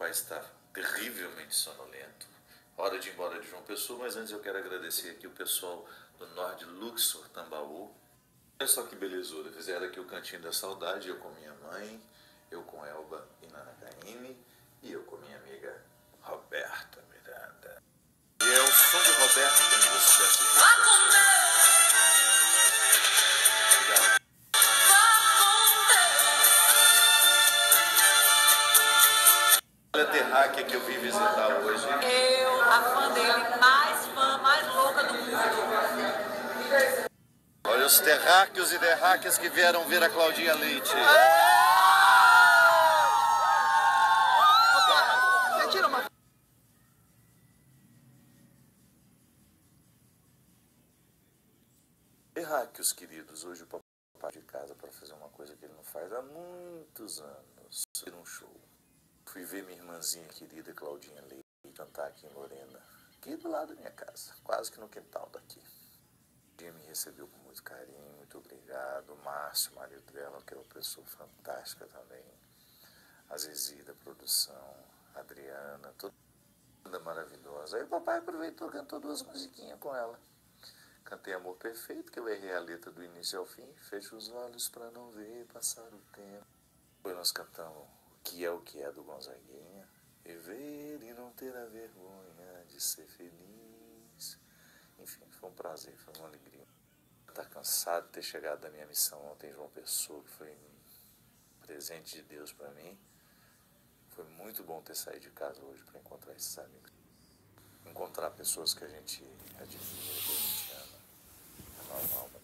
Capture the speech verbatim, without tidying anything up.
papai está terrivelmente sonolento. Hora de ir embora de João Pessoa, mas antes eu quero agradecer aqui o pessoal do Nord Luxor, Tambaú. Olha só que belezura, fizeram aqui o Cantinho da Saudade, eu com minha mãe, eu com Elba e Nana Caymmi, e eu com minha amiga Roberta Miranda. E é o som de Roberta que me despeço de Obrigado. Olha a terráquea que eu vim visitar hoje. Eu, a fã dele, mais fã, mais louca do mundo. Olha os terráqueos e terráqueas que vieram ver a Claudinha Leite. Você tira uma... Terráqueos, queridos, hoje o papai de casa para fazer uma coisa que ele não faz há muitos anos. Ir um show. Fui ver minha irmãzinha querida Claudinha Leite cantar aqui em Lorena, aqui do lado da minha casa, quase que no quintal daqui. Ela me recebeu com muito carinho, muito obrigado. O Márcio, marido dela, que é uma pessoa fantástica também. A Zizi da produção, a Adriana, toda maravilhosa. Aí o papai aproveitou e cantou duas musiquinhas com ela. Cantei Amor Perfeito, que eu errei a letra do início ao fim. Fecho os olhos pra não ver passar o tempo. Depois nós cantamos O Que É O Que É do Gonzaguinha. Viver e não ter a vergonha de ser feliz. Enfim, foi um prazer, foi uma alegria. Estar cansado de ter chegado da minha missão ontem em João Pessoa, que foi um presente de Deus para mim. Foi muito bom ter saído de casa hoje para encontrar esses amigos. Encontrar pessoas que a gente admira, que a gente ama. É normal,